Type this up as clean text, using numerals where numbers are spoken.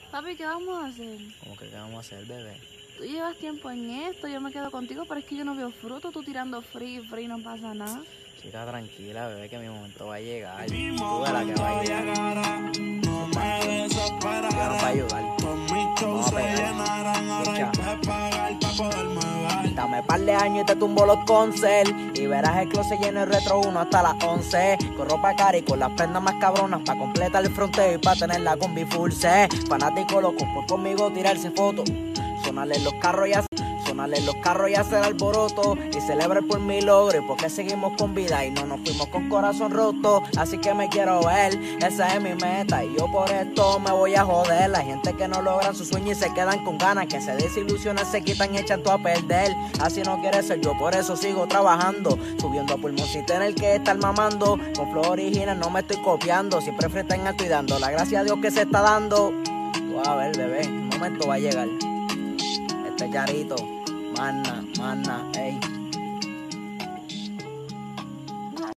Papi, ¿qué vamos a hacer? ¿Cómo que qué vamos a hacer, bebé? Tú llevas tiempo en esto, yo me quedo contigo, pero es que yo no veo fruto, tú tirando free, no pasa nada. Chica, tranquila, bebé, que mi momento va a llegar. Tú verás que va a llegar. Llegaron para ayudar. Vamos a pegar. Escucha. Dame par de años y te tumbo los concel. Y verás el closet lleno de retro 1 hasta las 11. Con ropa cara y con las prendas más cabronas pa' completar el fronteo y pa' tener la combi full C. Fanático loco por conmigo tirarse fotos. Sonarle los carros y hacer alboroto y celebrar por mi logro y porque seguimos con vida y no nos fuimos con corazón roto. Así que me quiero ver, esa es mi meta y yo por esto me voy a joder. La gente que no logran su sueño y se quedan con ganas, que se desilusionan, se quitan y echan todo a perder. Así no quiere ser yo, por eso sigo trabajando, subiendo a pulmón sin tener que estar mamando. Con flow original no me estoy copiando, siempre frente en alto y dando la gracia a Dios que se está dando. Tú vas a ver, bebé, el momento va a llegar. Este Yarito, mana, ey.